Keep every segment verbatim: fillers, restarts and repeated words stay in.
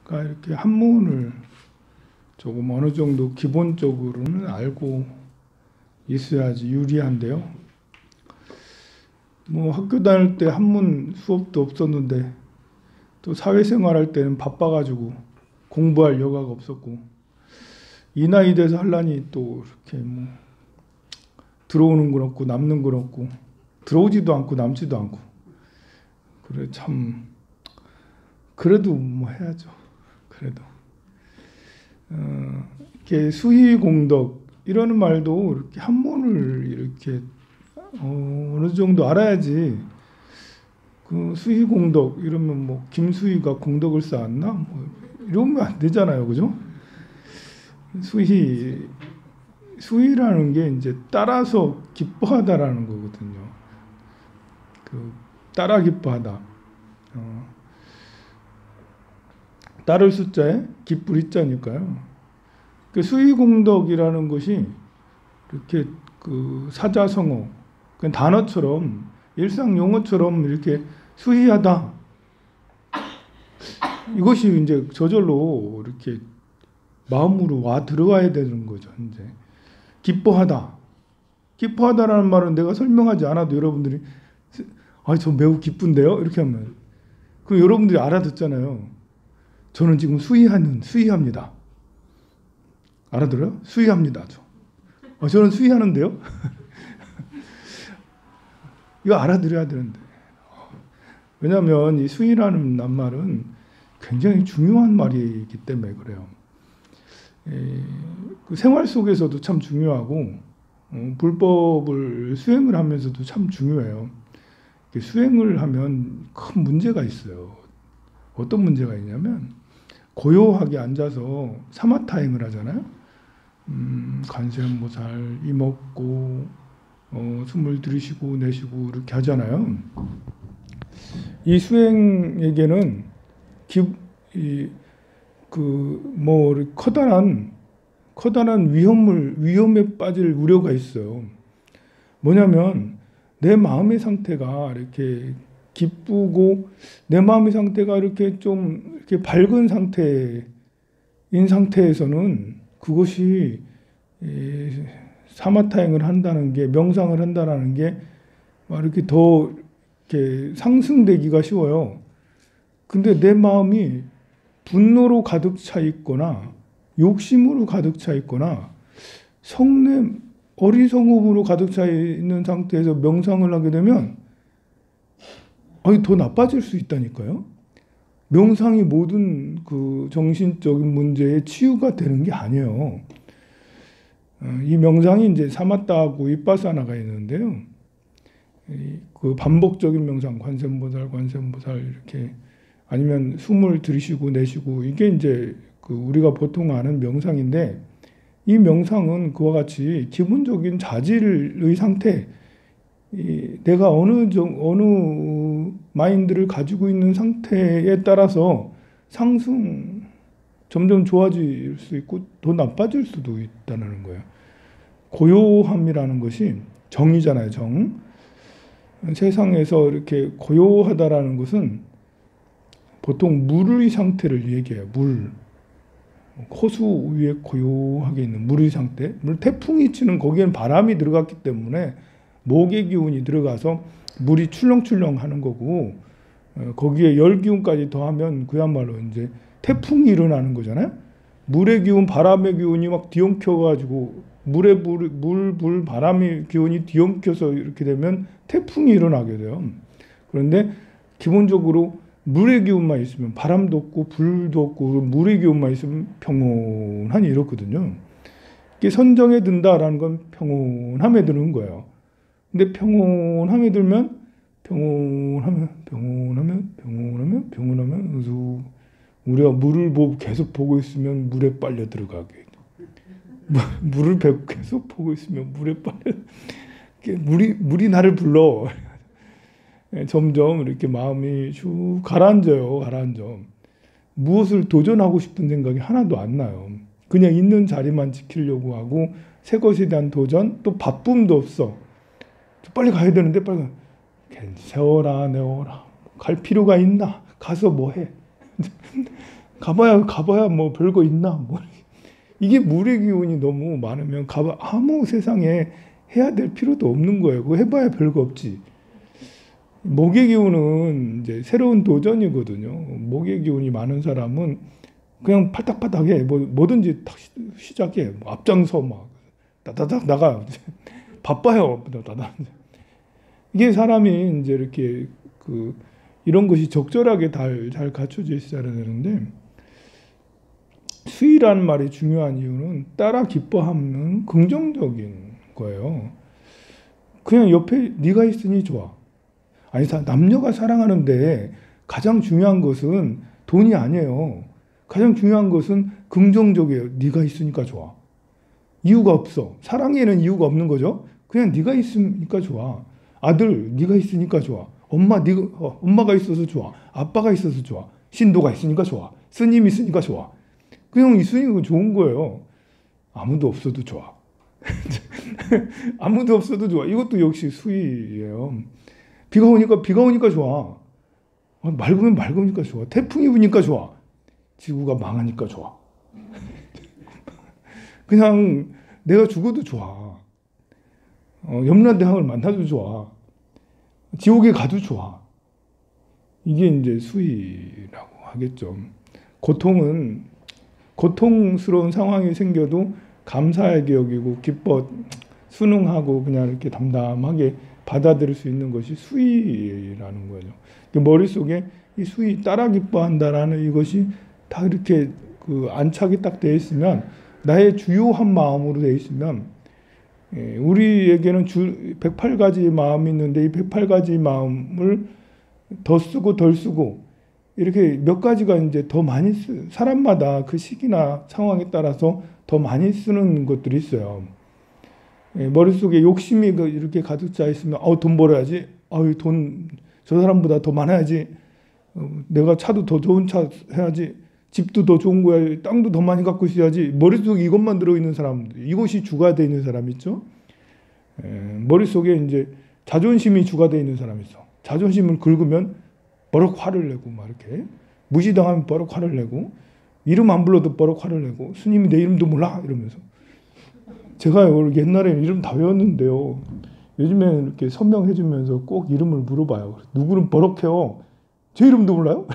이렇게 한문을 조금 어느 정도 기본적으로는 알고 있어야지 유리한데요. 뭐 학교 다닐 때 한문 수업도 없었는데 또 사회생활 할 때는 바빠가지고 공부할 여가가 없었고, 이 나이 돼서 하려니 또 이렇게 뭐 들어오는 건 없고 남는 건 없고, 들어오지도 않고 남지도 않고, 그래 참 그래도 뭐 해야죠. 그래도 어, 이렇게 수희공덕 이러는 말도 이렇게 한문을 이렇게 어, 어느 정도 알아야지. 그 수희공덕 이러면 뭐 김수희가 공덕을 쌓았나 뭐 이러면 안 되잖아요, 그죠? 수희 수희라는 게 이제 따라서 기뻐하다라는 거거든요. 그 따라 기뻐하다. 어, 따를 숫자에 기쁠 있자니까요. 그 수희공덕이라는 것이 이렇게 그 사자성어, 그 단어처럼 일상 용어처럼 이렇게 수희하다. 이것이 이제 저절로 이렇게 마음으로 와 들어가야 되는 거죠. 이제 기뻐하다. 기뻐하다라는 말은 내가 설명하지 않아도 여러분들이 아, 저 매우 기쁜데요? 이렇게 하면 그 여러분들이 알아듣잖아요. 저는 지금 수희하는 수희합니다. 알아들어요? 수희합니다. 저. 아, 저는 수희하는데요? 이거 알아들어야 되는데. 왜냐하면 이 수희라는 낱말은 굉장히 중요한 말이기 때문에 그래요. 에, 그 생활 속에서도 참 중요하고 어, 불법을 수행을 하면서도 참 중요해요. 수행을 하면 큰 문제가 있어요. 어떤 문제가 있냐면 고요하게 앉아서 사마타행을 하잖아요. 음, 관세음보살, 이먹고 어, 숨을 들이쉬고 내쉬고 이렇게 하잖아요. 이 수행에게는 그 커다란 커다란 위험을 위험에 빠질 우려가 있어요. 뭐냐면 내 마음의 상태가 이렇게 기쁘고 내 마음의 상태가 이렇게 좀 이렇게 밝은 상태인 상태에서는 그것이 사마타행을 한다는 게, 명상을 한다는 게 막 이렇게 더 이렇게 상승되기가 쉬워요. 근데 내 마음이 분노로 가득 차 있거나 욕심으로 가득 차 있거나 성내 어리석음으로 가득 차 있는 상태에서 명상을 하게 되면 아니, 더 나빠질 수 있다니까요. 명상이 모든 그 정신적인 문제의 치유가 되는 게 아니에요. 이 명상이 이제 사마타하고 위파사나가 있는데요. 그 반복적인 명상, 관세음보살, 관세음보살 이렇게, 아니면 숨을 들이쉬고 내쉬고, 이게 이제 그 우리가 보통 아는 명상인데, 이 명상은 그와 같이 기본적인 자질의 상태, 이 내가 어느 정, 어느 마인드를 가지고 있는 상태에 따라서 상승, 점점 좋아질 수 있고 더 나빠질 수도 있다는 거예요. 고요함이라는 것이 정이잖아요, 정. 세상에서 이렇게 고요하다라는 것은 보통 물의 상태를 얘기해요. 물. 호수 위에 고요하게 있는 물의 상태. 물 태풍이 치는 거기에는 바람이 들어갔기 때문에 목의 기운이 들어가서 물이 출렁출렁 하는 거고, 거기에 열 기운까지 더하면 그야말로 이제 태풍이 일어나는 거잖아요. 물의 기운, 바람의 기운이 막 뒤엉켜가지고 물의 물, 물, 물, 바람의 기운이 뒤엉켜서 이렇게 되면 태풍이 일어나게 돼요. 그런데 기본적으로 물의 기운만 있으면 바람도 없고 불도 없고 물의 기운만 있으면 평온하니 이렇거든요. 이게 선정에 든다라는 건 평온함에 드는 거예요. 근데 평온함에 들면 평온하면 평온하면 평온하면 평온하면 그래서 우리가 물을 보고 계속 보고 있으면 물에 빨려 들어가게. 물을 계속 보고 있으면 물에 빨려 물이 물이 나를 불러. 점점 이렇게 마음이 쭉 가라앉아요. 가라앉아. 무엇을 도전하고 싶은 생각이 하나도 안 나요. 그냥 있는 자리만 지키려고 하고, 새 것에 대한 도전, 또 바쁨도 없어. 빨리 가야 되는데 빨리 가. 세워라 내워라. 갈 필요가 있나? 가서 뭐 해? 가봐야 가봐야 뭐 별거 있나 뭐. 이게 물의 기운이 너무 많으면 가봐 아무 세상에 해야 될 필요도 없는 거예요. 그거 해봐야 별거 없지. 목의 기운은 이제 새로운 도전이거든요. 목의 기운이 많은 사람은 그냥 팔딱팔딱해. 뭐 뭐든지 탁 시작해. 뭐 앞장서 막 따다닥 나가요. 바빠요. 따다닥. 이게 사람이 이제 이렇게 그 이런 것이 적절하게 잘, 잘 갖춰져 있어야 되는데, 수의라는 말이 중요한 이유는 따라 기뻐하는 긍정적인 거예요. 그냥 옆에 네가 있으니 좋아. 아니 남녀가 사랑하는데 가장 중요한 것은 돈이 아니에요. 가장 중요한 것은 긍정적이에요. 네가 있으니까 좋아. 이유가 없어. 사랑에는 이유가 없는 거죠. 그냥 네가 있으니까 좋아. 아들 네가 있으니까 좋아. 엄마 네가 어, 엄마가 있어서 좋아. 아빠가 있어서 좋아. 신도가 있으니까 좋아. 스님이 있으니까 좋아. 그냥 있으니까 좋은 거예요. 아무도 없어도 좋아. 아무도 없어도 좋아. 이것도 역시 수의예요. 비가 오니까 비가 오니까 좋아. 맑으면 맑으니까 좋아. 태풍이 부니까 좋아. 지구가 망하니까 좋아. 그냥 내가 죽어도 좋아. 어, 염라대왕을 만나도 좋아. 지옥에 가도 좋아. 이게 이제 수의라고 하겠죠. 고통은 고통스러운 상황이 생겨도 감사하게 여기고 기뻐 순응하고 그냥 이렇게 담담하게 받아들일 수 있는 것이 수의라는 거죠. 머릿속에 이 수의 따라 기뻐한다라는 이것이 다 이렇게 그 안착이 딱 돼 있으면, 나의 주요한 마음으로 돼 있으면, 우리에게는 주 백팔 가지의 마음이 있는데 이 백팔 가지 마음을 더 쓰고 덜 쓰고 이렇게 몇 가지가 이제 더 많이 쓰, 사람마다 그 시기나 상황에 따라서 더 많이 쓰는 것들이 있어요. 머릿속에 욕심이 이렇게 가득 차 있으면 어, 돈 벌어야지. 아유, 돈 저 사람보다 더 많아야지. 내가 차도 더 좋은 차 해야지. 집도 더 좋은 거야. 땅도 더 많이 갖고 있어야지. 머릿속에 이것만 들어있는 사람, 이것이 주가 되어 있는 사람 있죠. 에, 머릿속에 이제 자존심이 주가 되어 있는 사람 있어. 자존심을 긁으면 버럭 화를 내고 막 이렇게 무시당하면 버럭 화를 내고, 이름 안 불러도 버럭 화를 내고, 스님이 내 이름도 몰라 이러면서. 제가 옛날에 이름 다 외웠는데요. 요즘에는 이렇게 선명해 주면서 꼭 이름을 물어봐요. 누구는 버럭해요. 제 이름도 몰라요?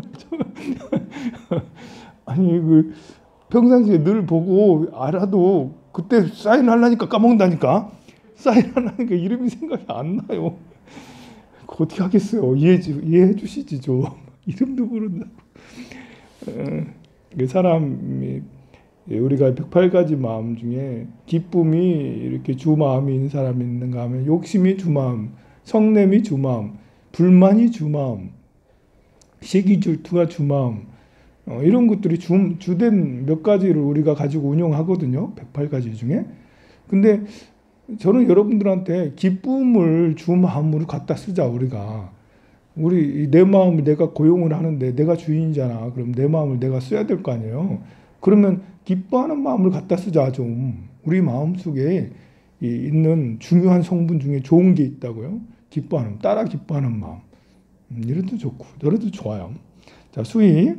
아니 그 평상시에 늘 보고 알아도 그때 사인하려니까 까먹는다니까. 사인하려니까 이름이 생각이 안 나요. 어떻게 하겠어요. 이해해, 이해해 주시지 좀. 이름도 모른다고. 사람이 우리가 백팔 가지 마음 중에 기쁨이 이렇게 주 마음인 사람이 있는가 하면 욕심이 주 마음, 성냄이 주 마음, 불만이 주 마음, 시기 질투가 주 마음, 어, 이런 것들이 주, 주된 몇 가지를 우리가 가지고 운영하거든요. 백팔 가지 중에. 근데 저는 여러분들한테 기쁨을 주 마음으로 갖다 쓰자. 우리가 우리 내 마음을 내가 고용을 하는데 내가 주인이잖아. 그럼 내 마음을 내가 써야 될 거 아니에요. 그러면 기뻐하는 마음을 갖다 쓰자. 좀 우리 마음속에 있는 중요한 성분 중에 좋은 게 있다고요. 기뻐하는, 따라 기뻐하는 마음. 음, 이래도 좋고 저래도 좋아요. 자, 수의.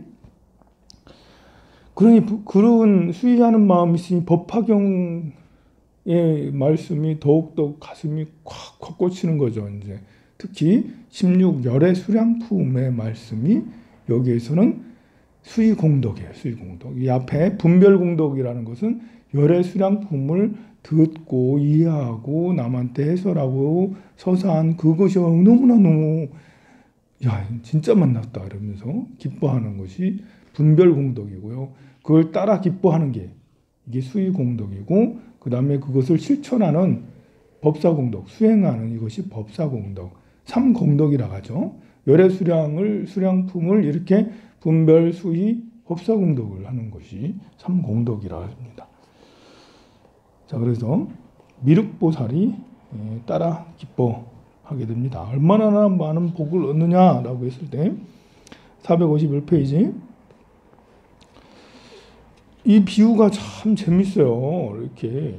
그러니 그런 수의하는 마음이 있으니 법화경의 말씀이 더욱더 가슴이 콱콱 꽂히는 거죠. 이제 특히 십육 열의 수량품의 말씀이 여기에서는 수의공덕이에요. 수의공덕. 이 앞에 분별공덕이라는 것은 열의 수량품을 듣고 이해하고 남한테 해설하고 서사한 그것이 너무나 너무 야 진짜 만났다 이러면서 기뻐하는 것이 분별공덕이고요. 그걸 따라 기뻐하는 게 이게 수의공덕이고, 그 다음에 그것을 실천하는 법사공덕, 수행하는 이것이 법사공덕, 삼공덕이라고 하죠. 열의 수량을 수량품을 이렇게 분별, 수의, 법사공덕을 하는 것이 삼공덕이라고 합니다. 자, 그래서 미륵보살이 따라 기뻐하게 됩니다. 얼마나 많은 복을 얻느냐라고 했을 때 사백오십일 페이지. 이 비유가 참 재밌어요. 이렇게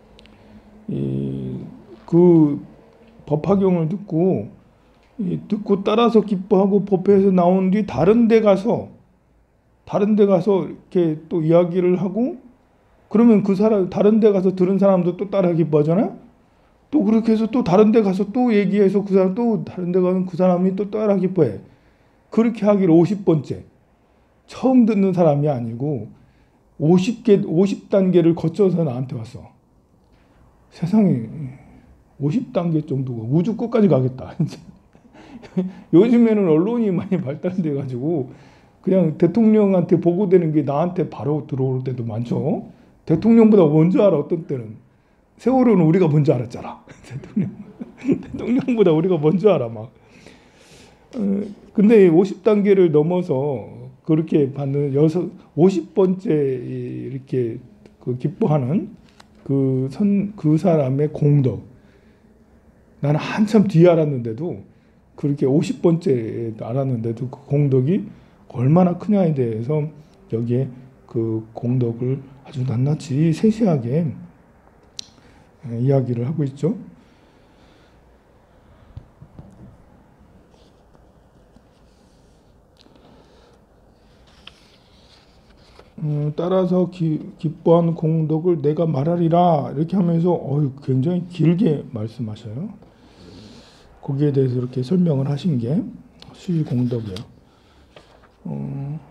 이, 그 법화경을 듣고 이, 듣고 따라서 기뻐하고 법회에서 나온 뒤 다른 데 가서 다른 데 가서 이렇게 또 이야기를 하고 그러면 그 사람 다른 데 가서 들은 사람도 또 따라 기뻐하잖아요. 또 그렇게 해서 또 다른 데 가서 또 얘기해서 그 사람 또 다른 데 가면 그 사람이 또 따라 기뻐해. 그렇게 하기를 오십 번째. 처음 듣는 사람이 아니고 오십 개, 오십 단계를 거쳐서 나한테 왔어. 세상에 오십 단계 정도가 우주 끝까지 가겠다. 요즘에는 언론이 많이 발달돼 가지고 그냥 대통령한테 보고되는 게 나한테 바로 들어올 때도 많죠. 대통령보다 먼저 알아. 어떤 때는 세월호는 우리가 먼저 알았잖아. 대통령 대통령보다 우리가 먼저 알아 막. 어, 근데 오십 단계를 넘어서 그렇게 받는 여섯 오십 번째 이렇게 그 기뻐하는 그 선 그 사람의 공덕. 나는 한참 뒤에 알았는데도 그렇게 오십 번째 알았는데도 그 공덕이 얼마나 크냐에 대해서 여기에 그 공덕을 아주 낱낱이 세세하게 이야기를 하고 있죠. 음, 따라서 기, 기뻐한 공덕을 내가 말하리라 이렇게 하면서 어휴, 굉장히 길게 말씀하셔요. 거기에 대해서 이렇게 설명을 하신 게 수위 공덕이에요. 어,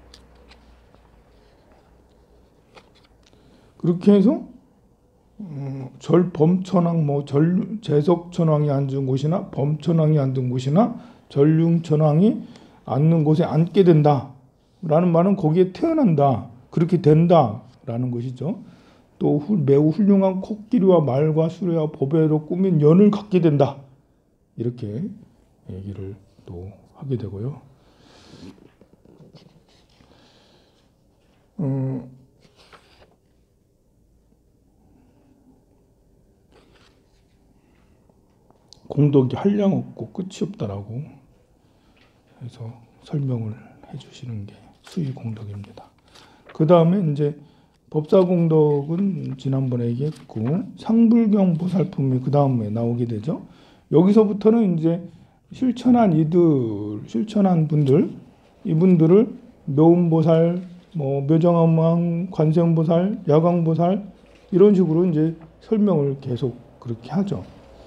그렇게 해서 어, 절 범천왕 뭐 절 재석천왕이 앉은 곳이나 범천왕이 앉은 곳이나 전륜천왕이 앉는 곳에 앉게 된다. 라는 말은 거기에 태어난다. 그렇게 된다. 라는 것이죠. 또 후, 매우 훌륭한 코끼리와 말과 수레와 보배로 꾸민 연을 갖게 된다. 이렇게 얘기를 또 하게 되고요. 어, 공덕이 한량 없고 끝이 없다라고 해서 설명을 해주시는 게 수위 공덕입니다. 그 다음에 이제 법사 공덕은 지난번에 얘기했고 상불경 보살품이 그 다음에 나오게 되죠. 여기서부터는 이제 실천한 이들, 실천한 분들, 이분들을 묘운보살, 뭐 묘정암왕, 관세음보살, 야광보살 이런 식으로 이제 설명을 계속 그렇게 하죠.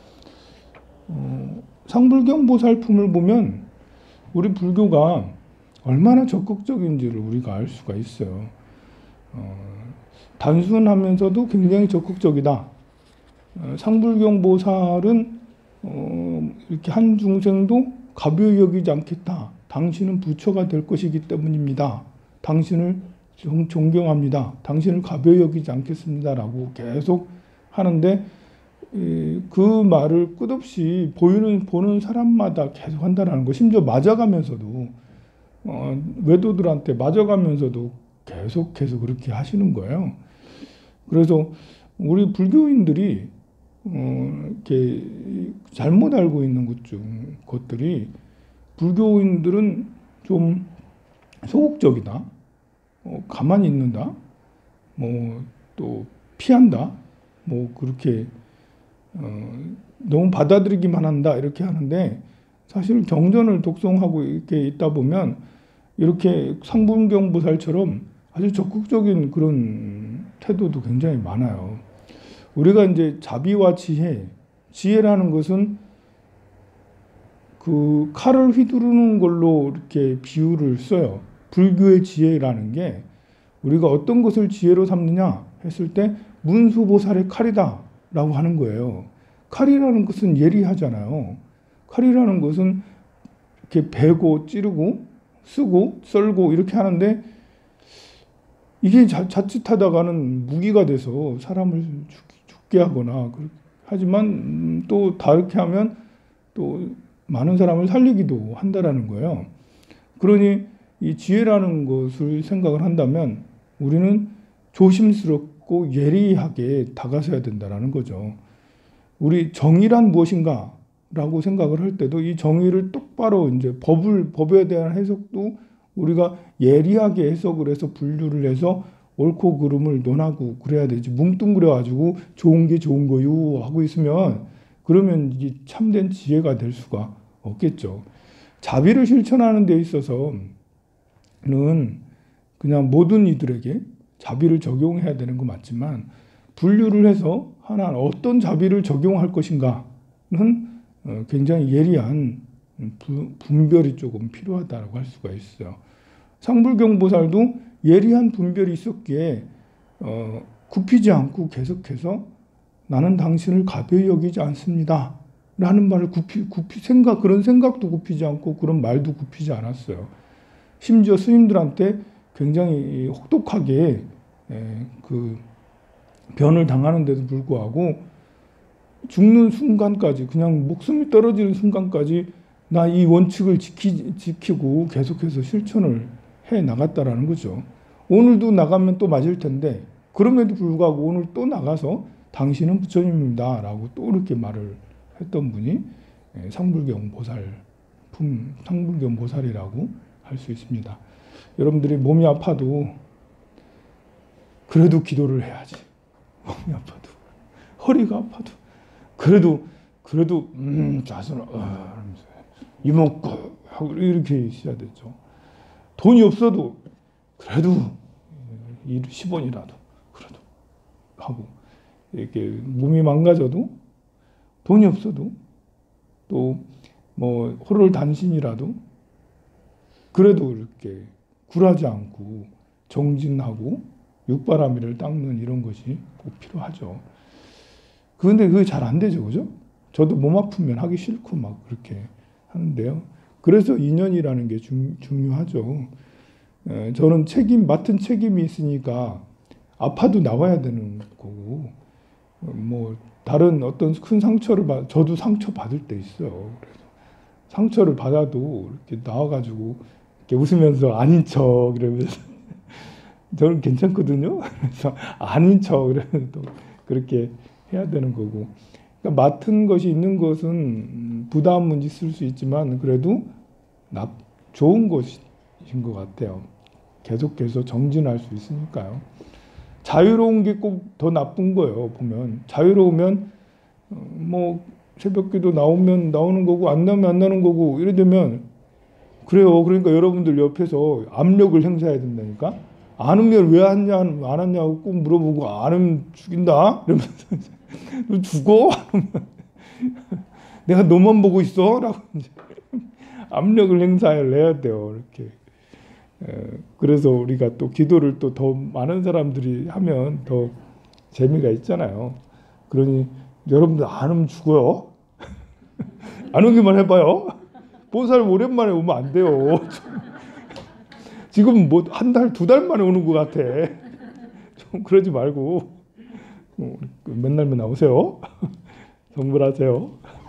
어, 상불경 보살품을 보면 우리 불교가 얼마나 적극적인지를 우리가 알 수가 있어요. 어, 단순하면서도 굉장히 적극적이다. 어, 상불경 보살은 어, 이렇게 한 중생도 가벼이 여기지 않겠다. 당신은 부처가 될 것이기 때문입니다. 당신을 정, 존경합니다. 당신을 가벼이 여기지 않겠습니다라고 계속 하는데 이, 그 말을 끝없이 보이는 보는 사람마다 계속 한다는 거. 심지어 맞아가면서도 어, 외도들한테 맞아가면서도 계속해서 그렇게 하시는 거예요. 그래서 우리 불교인들이 어, 이렇게 잘못 알고 있는 것 중 것들이 불교인들은 좀 소극적이다, 어, 가만히 있는다, 뭐 또 피한다, 뭐 그렇게 어, 너무 받아들이기만 한다 이렇게 하는데 사실 경전을 독송하고 이렇게 있다 보면 이렇게 상불경 보살처럼 아주 적극적인 그런 태도도 굉장히 많아요. 우리가 이제 자비와 지혜, 지혜라는 것은 그 칼을 휘두르는 걸로 이렇게 비유를 써요. 불교의 지혜라는 게 우리가 어떤 것을 지혜로 삼느냐 했을 때 문수보살의 칼이다 라고 하는 거예요. 칼이라는 것은 예리하잖아요. 칼이라는 것은 이렇게 베고 찌르고 쓰고 썰고 이렇게 하는데 이게 자, 자칫하다가는 무기가 돼서 사람을 죽, 죽게 하거나 하지만 또 다르게 하면 또 많은 사람을 살리기도 한다라는 거예요. 그러니 이 지혜라는 것을 생각을 한다면 우리는 조심스럽고 예리하게 다가서야 된다라는 거죠. 우리 정의란 무엇인가? 라고 생각을 할 때도 이 정의를 똑바로 이제 법을, 법에 대한 해석도 우리가 예리하게 해석을 해서 분류를 해서 옳고 그름을 논하고 그래야 되지. 뭉뚱그려가지고 좋은 게 좋은 거요 하고 있으면 그러면 이게 참된 지혜가 될 수가 없겠죠. 자비를 실천하는 데 있어서는 그냥 모든 이들에게 자비를 적용해야 되는 거 맞지만 분류를 해서 하나 어떤 자비를 적용할 것인가는 굉장히 예리한 분별이 조금 필요하다고 할 수가 있어요. 상불경보살도 예리한 분별이 있었기에 어, 굽히지 않고 계속해서 나는 당신을 가벼이 여기지 않습니다 라는 말을 굽히, 굽히 생각 그런 생각도 굽히지 않고 그런 말도 굽히지 않았어요. 심지어 스님들한테 굉장히 혹독하게 에, 그 변을 당하는데도 불구하고 죽는 순간까지 그냥 목숨이 떨어지는 순간까지 나 이 원칙을 지키, 지키고 계속해서 실천을 해 나갔다라는 거죠. 오늘도 나가면 또 맞을 텐데 그럼에도 불구하고 오늘 또 나가서 당신은 부처님입니다 라고 또 이렇게 말을 했던 분이 상불경 보살, 품, 상불경 보살이라고 할 수 있습니다. 여러분들이 몸이 아파도 그래도 기도를 해야지. 몸이 아파도 허리가 아파도 그래도 그래도 음 자손을 어, 이먹고 하고 이렇게 있어야 되죠. 돈이 없어도 그래도 십 원이라도 그래도 하고 이렇게 몸이 망가져도 돈이 없어도 또 뭐 호를 단신이라도 그래도 이렇게 굴하지 않고 정진하고 육바라밀을 닦는 이런 것이 꼭 필요하죠. 그런데 그게 잘 안 되죠, 그죠? 저도 몸 아프면 하기 싫고 막 그렇게 하는데요. 그래서 인연이라는 게 중, 중요하죠. 에, 저는 책임 맡은 책임이 있으니까 아파도 나와야 되는 거고, 뭐 다른 어떤 큰 상처를 받, 저도 상처 받을 때 있어요. 그래서 상처를 받아도 이렇게 나와가지고 이렇게 웃으면서 아닌 척 이러면서 저는 괜찮거든요. 그래서 아닌 척 이러면서 또 그렇게 해야 되는 거고. 그러니까 맡은 것이 있는 것은 부담은 있을 수 있지만 그래도 나, 좋은 것인 것 같아요. 계속해서 정진할 수 있으니까요. 자유로운 게 꼭 더 나쁜 거예요. 보면 자유로우면 뭐 새벽기도 나오면 나오는 거고 안 나오면 안 나오는 거고 이래 되면 그래요. 그러니까 여러분들 옆에서 압력을 행사해야 된다니까. 안 오면 왜 왔냐 안 왔냐고 꼭 물어보고 안 오면 죽인다 이러면서 너 죽어? 내가 너만 보고 있어? 라고 이제 압력을 행사를 해야 돼요. 이렇게. 그래서 우리가 또 기도를 또 더 많은 사람들이 하면 더 재미가 있잖아요. 그러니 여러분들 안 오면 죽어요. 안 오기만 해봐요. 보살 오랜만에 오면 안 돼요. 지금 뭐 한 달, 두 달 만에 오는 것 같아. 좀 그러지 말고 맨날 맨날 오세요. 성불하세요.